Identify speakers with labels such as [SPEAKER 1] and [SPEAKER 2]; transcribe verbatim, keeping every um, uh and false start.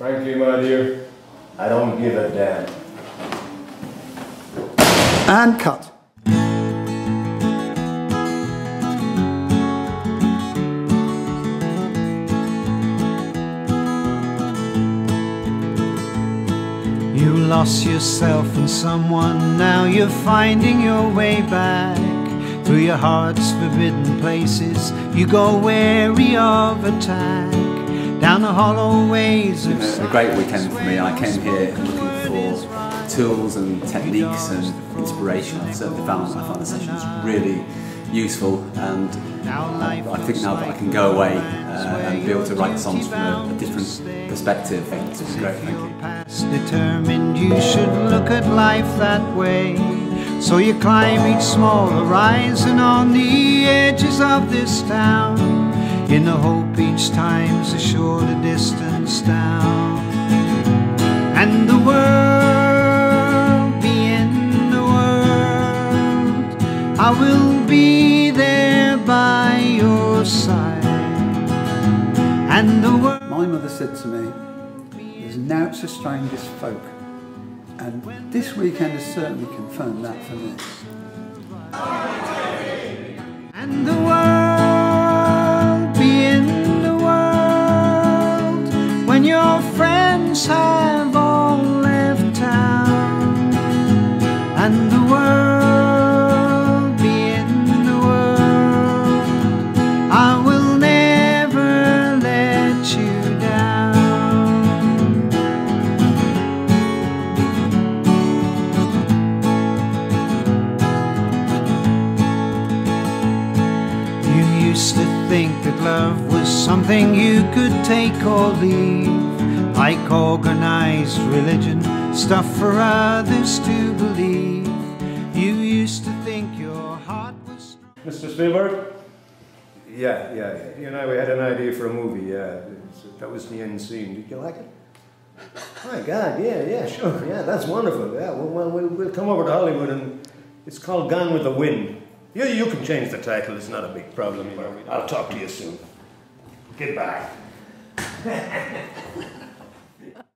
[SPEAKER 1] Frankly, my dear, I don't give a damn.
[SPEAKER 2] And cut.
[SPEAKER 3] You lost yourself in someone, now you're finding your way back. Through your heart's forbidden places, you go wary of attack. Down the hollow ways of
[SPEAKER 4] It's been a great weekend for me. I came here looking for tools and techniques and inspiration. I certainly found, I found the sessions really useful, and I, I think now that I can go away uh, and be able to write songs from a, a different perspective. It's great, thank you.
[SPEAKER 3] Determined you should look at life that way. So you climb each small horizon on the edges of this town, in the hope each time's a shorter distance down. And the world be in the world, I will be there by your side. And the world.
[SPEAKER 2] My mother said to me, there's noughts of strangest folk. And this weekend has certainly confirmed that for me.
[SPEAKER 3] And the world be in the world when your friends have all left town. And the world be in the world, I will never let you down. Used to think that love was something you could take or leave, like organized religion, stuff for others to believe. You used to think your heart was strong.
[SPEAKER 1] Mister Spielberg? Yeah, yeah, yeah. You and I, we had an idea for a movie, yeah. That was the end scene. Did you like it? My God, yeah, yeah, sure. Yeah, that's wonderful. Yeah, well, we'll, we'll come over to Hollywood, and it's called Gone with the Wind. You, you can change the title, it's not a big problem, you know. I'll talk to you soon. Goodbye.